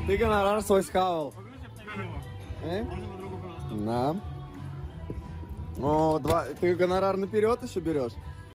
Ты гонорар свой схавал. На. О, ты гонорар наперед еще берешь?